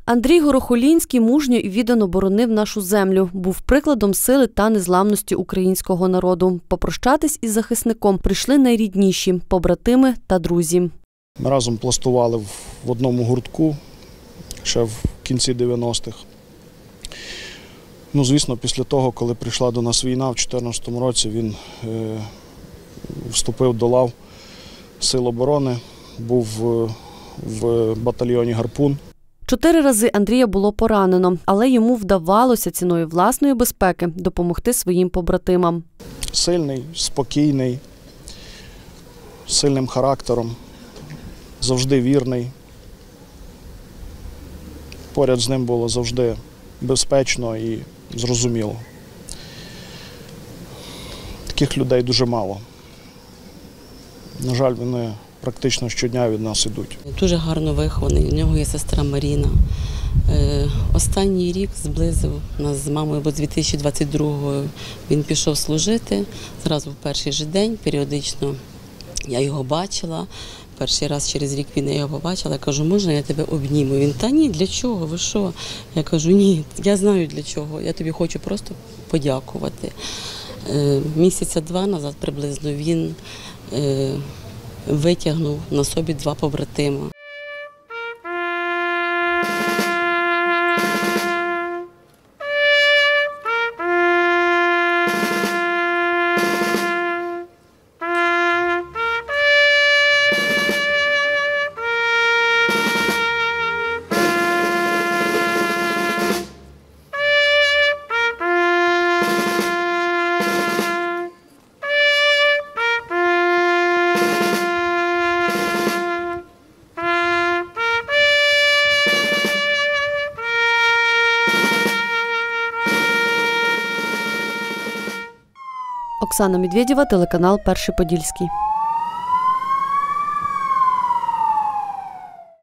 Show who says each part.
Speaker 1: Андрій Горохолінський мужньо і віддано боронив нашу землю. Був прикладом сили та незламності українського народу. Попрощатись із захисником прийшли найрідніші – побратими та друзі.
Speaker 2: Ми разом пластували в одному гуртку ще в кінці 90-х. Звісно, після того, коли прийшла до нас війна, в 2014 році він вступив до лав Сил оборони, був в батальйоні «Гарпун».
Speaker 1: 4 рази Андрія було поранено, але йому вдавалося ціною власної безпеки допомогти своїм побратимам.
Speaker 2: Сильний, спокійний, з сильним характером, завжди вірний. Поряд з ним було завжди безпечно і зрозуміло. Таких людей дуже мало. На жаль, вони практично щодня від нас ідуть.
Speaker 3: Дуже гарно вихований, у нього є сестра Маріна. Останній рік зблизив нас з мамою, бо з 2022-го він пішов служити. Зразу в перший же день, періодично я його бачила. Перший раз через рік війни я його побачила, я кажу, можна я тебе обніму? Він, та ні, для чого, ви що? Я кажу, ні, я знаю для чого, я тобі хочу просто подякувати. Місяця 2 назад приблизно він витягнув на собі 2 побратима.
Speaker 1: Оксана Медведєва, телеканал «Перший Подільський».